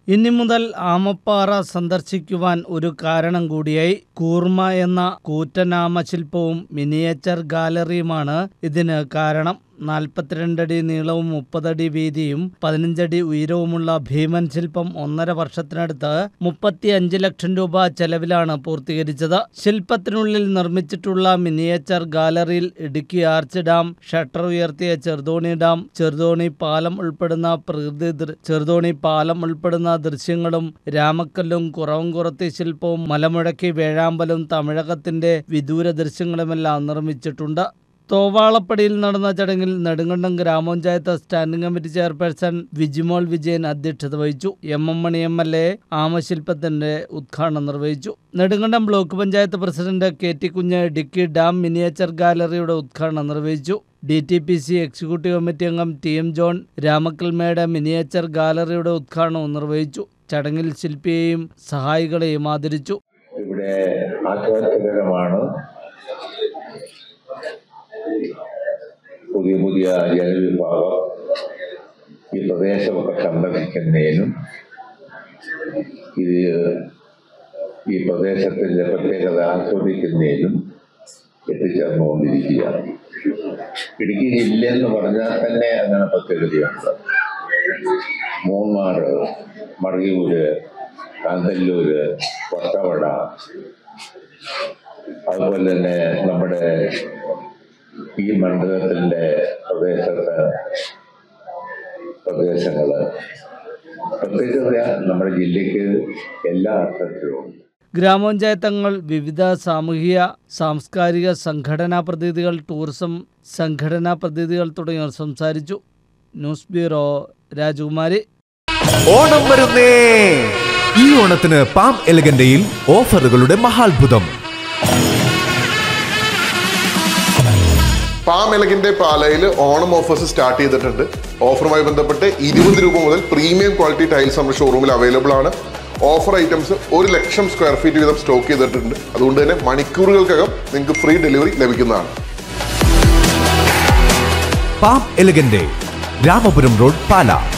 ഇനി മുതൽ ആമപ്പാറ സന്ദർശിക്കുവാൻ ഒരു കാരണം കൂടിയായി. കൂർമ എന്ന കൂറ്റൻ ആമശില്പവും മിനിയേച്ചർ ഗാലറിയുമാണ് ഇതിന് കാരണം. 42 അടി നീളവും 30 അടി വീതിയും 15 അടി ഉയരവുമുള്ള ഭീമൻ ശില്പം 1.5 വർഷത്തിനടുത്ത് 35 ലക്ഷം രൂപ ചെലവിലാണ് പൂർത്തീകരിച്ചത്. ശില്പത്തിനുള്ളിൽ നിർമ്മിച്ചിട്ടുള്ള മിനിയേച്ചർ ഗാലറിയിൽ ഇടുക്കി ആർച്ച് ഡാം, ഷട്ടർ ഉയർത്തിയ ചെറുതോണി ഡാം, ചെറുതോണി പാലം ഉൾപ്പെടുന്ന ദൃശ്യങ്ങളും രാമക്കല്ലും കുറവൻകുറത്തി ശില്പവും മലമുഴക്കി വേഴാമ്പലും തമിഴകത്തിന്റെ വിദൂര ദൃശ്യങ്ങളുമെല്ലാം നിർമ്മിച്ചിട്ടുണ്ട്. തോവാളപ്പടിയിൽ നടന്ന ചടങ്ങിൽ നെടുങ്കണ്ടം ഗ്രാമപഞ്ചായത്ത് standing committee chairperson Vijimol Vijayan അധ്യക്ഷത വഹിച്ചു. എം മണി MLA ആമശില്പത്തിന്റെ ഉദ്ഘാടനം നിർവഹിച്ചു. Nedumkandam block panchayat president KT Kunju Idukki dam miniature ഗാലറിയുടെ ഉദ്ഘാടനം നിർവഹിച്ചു. DTPC എക്സിക്യൂട്ടീവ് കമ്മിറ്റി അംഗം TM ജോൺ രാമക്കൽമേട് മിനിയേച്ചർ ഗാലറിയുടെ ഉദ്ഘാടനവും നിർവഹിച്ചു. ചടങ്ങിൽ ശില്പിയെയും സഹായികളെയും ആദരിച്ചു. ഇവിടെ ആശ്വാസകരമാണ് പുതിയ ജനവിഭാഗം ഈ പ്രദേശമൊക്കെ സന്ദർശിക്കുന്നതിനും ഈ പ്രദേശത്തിൻ്റെ പ്രത്യേകത ആസ്വദിക്കുന്നതിനും എത്തിച്ചേർന്നുകൊണ്ടിരിക്കുകയാണ്. ഇടുക്കി ജില്ലയെന്ന് പറഞ്ഞാൽ തന്നെ അങ്ങനെ പ്രത്യേകതയുണ്ട്. മൂന്നാർ, മറയൂര്, കാന്തല്ലൂര്, കൊട്ടവട, അതുപോലെ തന്നെ നമ്മുടെ ഈ മണ്ഡലത്തിൻ്റെ പ്രദേശങ്ങള് പ്രത്യേകത നമ്മുടെ ജില്ലയ്ക്ക് എല്ലാ അർത്ഥത്തിലും. ഗ്രാമപഞ്ചായത്ത് അംഗങ്ങൾ, വിവിധ സാമൂഹിക സാംസ്കാരിക സംഘടനാ പ്രതിനിധികൾ, ടൂറിസം സംഘടനാ പ്രതിനിധികൾ തുടങ്ങിയവർ സംസാരിച്ചു. ന്യൂസ് ബ്യൂറോ, രാജകുമാരി. ഓണം വരുന്നേ! ഈ ഓണത്തിന് പാം എലഗന്റയിൽ ഓഫറുകളുടെ മഹാത്ഭുതം. പാം എലഗന്റെ പാലയിൽ ഓണം ഓഫേഴ്സ് സ്റ്റാർട്ട് ചെയ്തിട്ടുണ്ട്. ഓഫറുമായി ബന്ധപ്പെട്ട് 20 രൂപ മുതൽ പ്രീമിയം ക്വാളിറ്റി ടൈൽസ് നമ്മുടെ ഷോറൂമിൽ അവൈലബിൾ ആണ്. Offer items 1 lakh square feet വീതം സ്റ്റോക്ക് ചെയ്തിട്ടുണ്ട്. അതുകൊണ്ട് തന്നെ മണിക്കൂറുകൾക്കകം നിങ്ങൾക്ക് ഫ്രീ ഡെലിവറി ലഭിക്കുന്നതാണ്. പാം എലഗന്റെ, രാമപുരം റോഡ്, പാല.